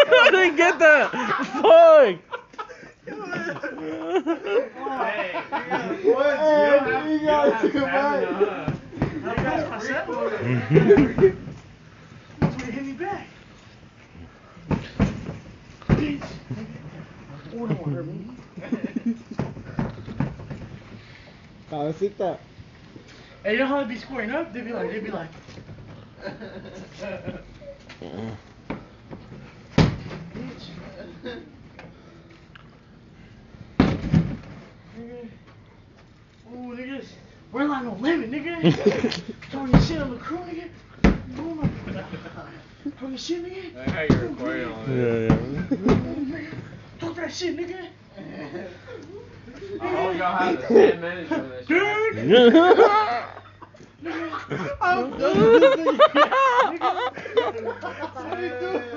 I didn't get that. Fuck. Hey, You got too much. That's what hit me back. Bitch. Oh, don't hurt me. Cabecita. Hey, you know how they be squaring up? They be like. Bitch. Nigga. Ooh, niggas. We're like no limit, nigga. Throwing your shit on the crew, nigga. Oh my god. Throwing your shit, nigga. I how you're recording all this. Yeah. Talk that shit, nigga. I hope y'all have the 10 minutes for this. Dude. I'm done with this nigga. Nigga.